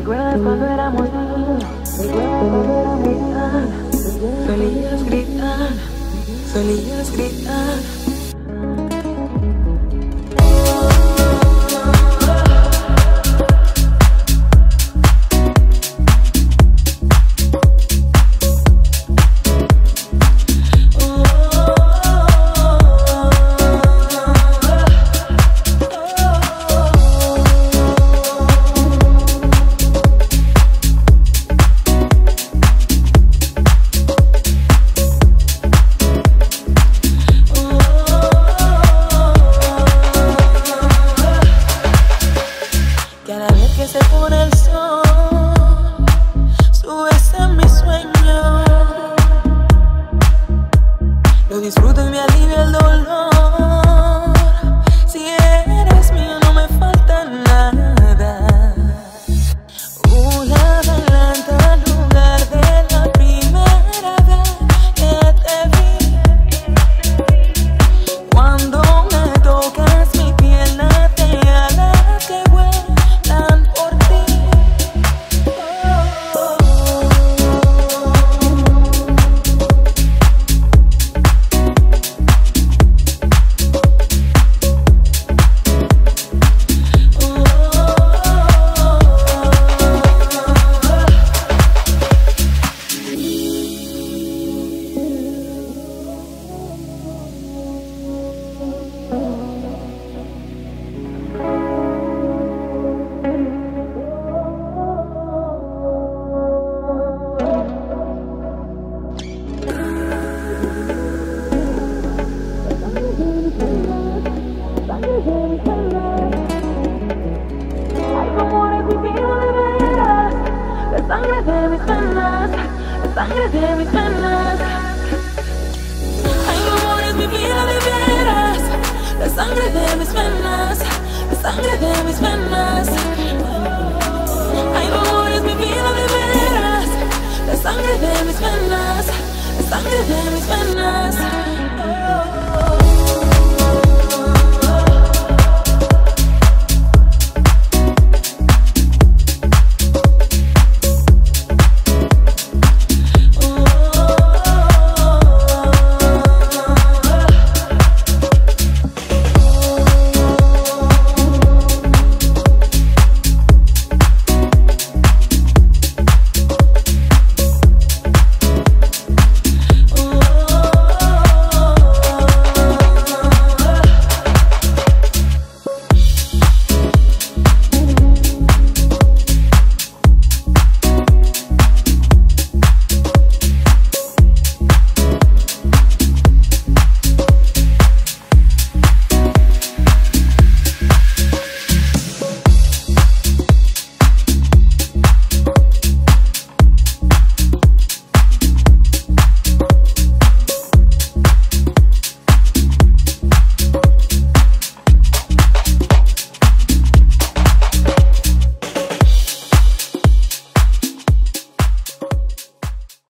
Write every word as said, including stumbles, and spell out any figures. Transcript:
¿Recuerdas cuando éramos niños? ¿Recuerdas cuando éramos gritar? Solías gritar, solías gritar. Cada vez que se pone el sol, subes en mi sueño. Lo disfruto y me alivia el dolor. Si eres mío no me falta nada. Una adelanta al lugar de la primera vez que te vi. Cuando me tocas mi piel late alas que vuelan por ti. Oh, Hay rumores vividos de veras, la sangre de mis venas, la sangre de mis venas. hay rumores, mi vida de veras, la sangre de mis venas, la sangre de mis venas. Hay rumores, mi vida de veras, la sangre de mis venas, la sangre de mis venas.